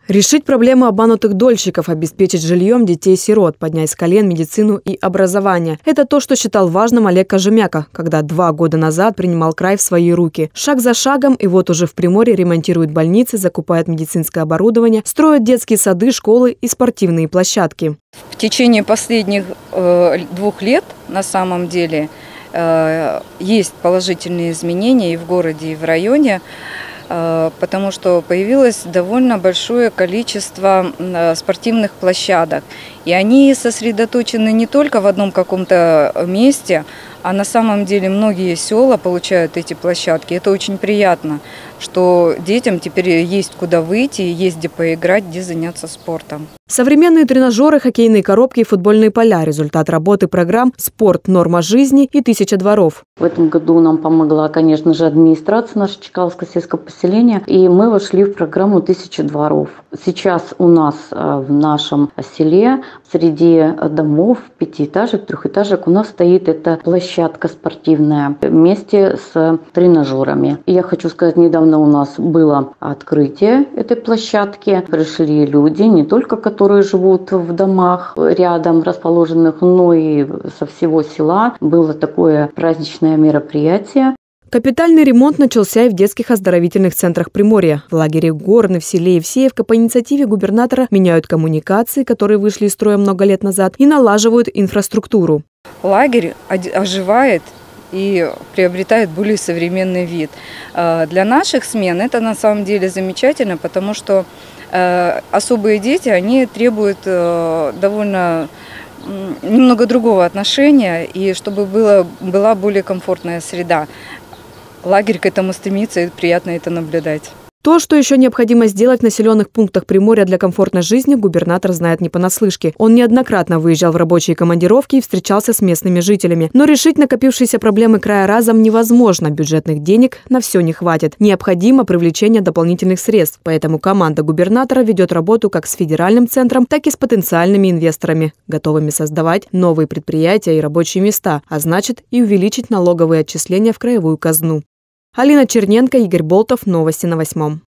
Решить проблему обманутых дольщиков, обеспечить жильем детей-сирот, поднять с колен медицину и образование. Это то, что считал важным Олег Кожемяка, когда 2 года назад принимал край в свои руки. Шаг за шагом, и вот уже в Приморье ремонтируют больницы, закупают медицинское оборудование, строят детские сады, школы и спортивные площадки. В течение последних 2 лет на самом деле есть положительные изменения и в городе, и в районе, потому что появилось довольно большое количество спортивных площадок. И они сосредоточены не только в одном каком-то месте, а на самом деле многие села получают эти площадки. Это очень приятно, что детям теперь есть куда выйти, есть где поиграть, где заняться спортом. Современные тренажеры, хоккейные коробки и футбольные поля – результат работы программ «Спорт. Норма жизни» и «1000 дворов». В этом году нам помогла, конечно же, администрация нашего Чкаловского сельского поселения, и мы вошли в программу «1000 дворов». Сейчас у нас в нашем селе среди домов, 5-этажек, 3-этажек у нас стоит эта площадка спортивная вместе с тренажерами. И я хочу сказать, недавно у нас было открытие этой площадки. Пришли люди, не только которые живут в домах рядом расположенных, но и со всего села. Было такое праздничное мероприятие. Капитальный ремонт начался и в детских оздоровительных центрах Приморья. В лагере Горны, в селе Евсеевка по инициативе губернатора меняют коммуникации, которые вышли из строя много лет назад, и налаживают инфраструктуру. Лагерь оживает и приобретает более современный вид. Для наших смен это на самом деле замечательно, потому что особые дети, они требуют довольно немного другого отношения, и чтобы была более комфортная среда. Лагерь к этому стремится, и приятно это наблюдать. То, что еще необходимо сделать в населенных пунктах Приморья для комфортной жизни, губернатор знает не понаслышке. Он неоднократно выезжал в рабочие командировки и встречался с местными жителями. Но решить накопившиеся проблемы края разом невозможно. Бюджетных денег на все не хватит. Необходимо привлечение дополнительных средств. Поэтому команда губернатора ведет работу как с федеральным центром, так и с потенциальными инвесторами, готовыми создавать новые предприятия и рабочие места, а значит и увеличить налоговые отчисления в краевую казну. Алина Черненко, Игорь Болтов. Новости на 8.